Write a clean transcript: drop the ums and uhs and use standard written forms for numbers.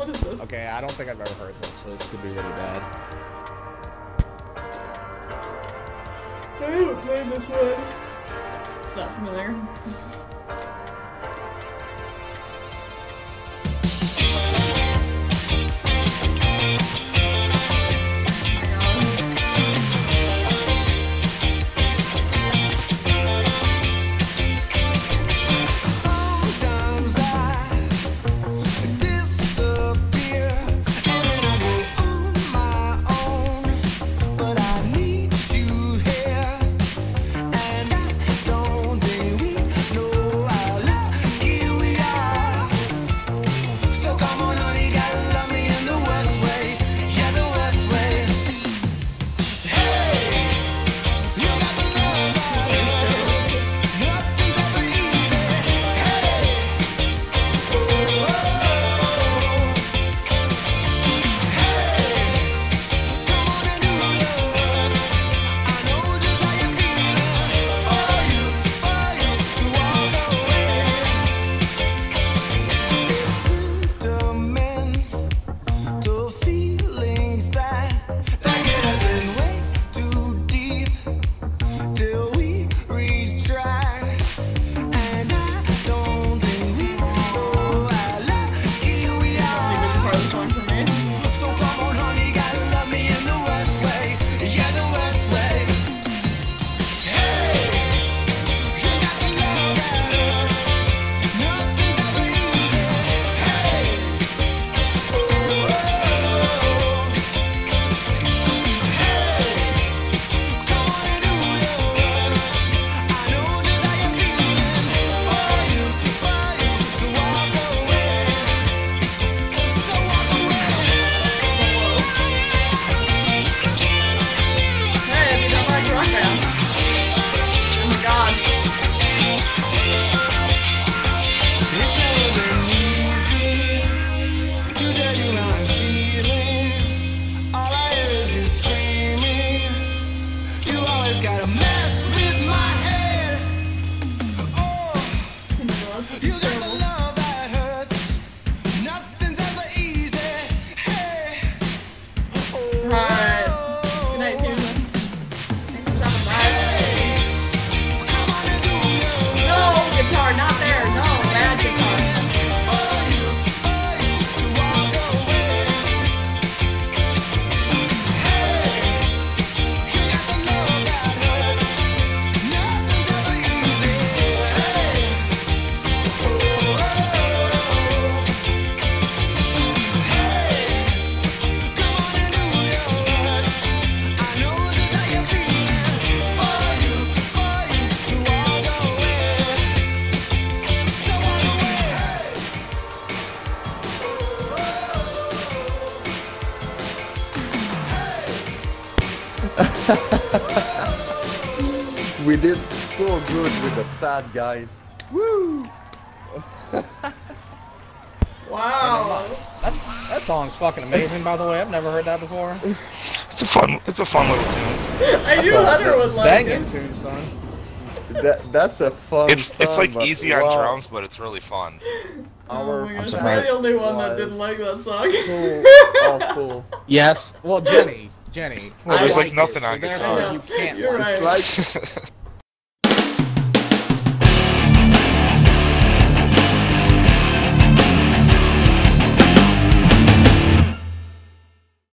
What is this? Okay, I don't think I've ever heard this, so this could be really bad. I haven't played this one. It's not familiar. We did so good with the pad, guys. Woo! Wow. That song's fucking amazing, by the way. I've never heard that before. It's a fun little tune. I knew Hunter would like banging it. tune, son. That's a fun song, It's like but easy on wow. drums, but it's really fun. Oh my gosh, I'm am I the only one that didn't like that song? So awful. Yes. Well, Jenny. Well, there's I like nothing it, on so guitar. therefore you can't You're like right. It's like